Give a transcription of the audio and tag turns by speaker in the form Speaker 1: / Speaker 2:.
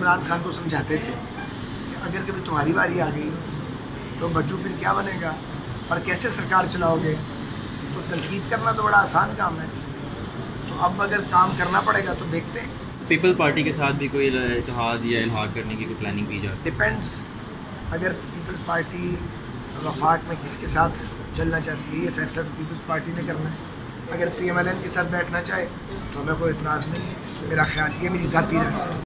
Speaker 1: इमरान खान को समझाते थे कि अगर कभी तुम्हारी बारी आ गई तो बच्चों फिर क्या बनेगा और कैसे सरकार चलाओगे। तो तनकीद करना तो बड़ा आसान काम है, तो अब अगर काम करना पड़ेगा तो देखते हैं।
Speaker 2: पीपल्स पार्टी के साथ भी कोई इत्तेहाद या इल्हाक करने की कोई प्लानिंग की जाए?
Speaker 1: डिपेंड्स, अगर पीपल्स पार्टी वफाक में किसके साथ चलना चाहती है ये फैसला तो पीपल्स पार्टी ने करना है। अगर PMLN के साथ बैठना चाहे तो हमें कोई इतराज़ नहीं है। मेरा ख्याल ये मेरी ज़ाती राय है।